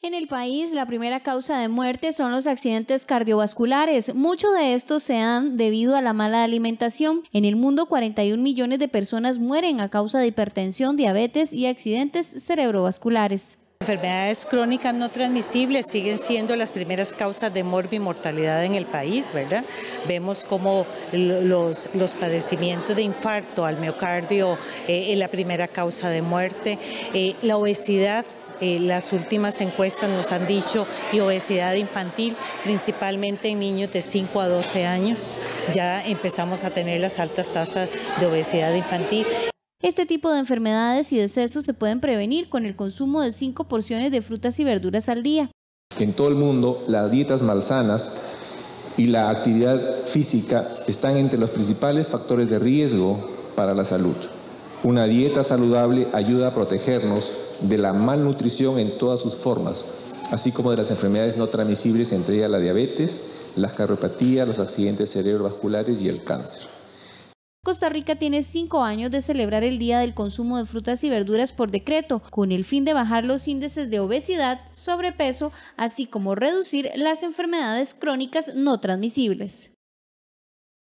En el país, la primera causa de muerte son los accidentes cardiovasculares. Muchos de estos se dan debido a la mala alimentación. En el mundo, 41 millones de personas mueren a causa de hipertensión, diabetes y accidentes cerebrovasculares. Enfermedades crónicas no transmisibles siguen siendo las primeras causas de morbimortalidad en el país, ¿verdad? Vemos como los padecimientos de infarto al miocardio es la primera causa de muerte, la obesidad. Las últimas encuestas nos han dicho, y obesidad infantil, principalmente en niños de 5 a 12 años, ya empezamos a tener las altas tasas de obesidad infantil. Este tipo de enfermedades y decesos se pueden prevenir con el consumo de 5 porciones de frutas y verduras al día. En todo el mundo, las dietas malsanas y la actividad física están entre los principales factores de riesgo para la salud. Una dieta saludable ayuda a protegernos de la malnutrición en todas sus formas, así como de las enfermedades no transmisibles, entre ellas la diabetes, las cardiopatías, los accidentes cerebrovasculares y el cáncer. Costa Rica tiene 5 años de celebrar el Día del Consumo de Frutas y Verduras por decreto, con el fin de bajar los índices de obesidad, sobrepeso, así como reducir las enfermedades crónicas no transmisibles.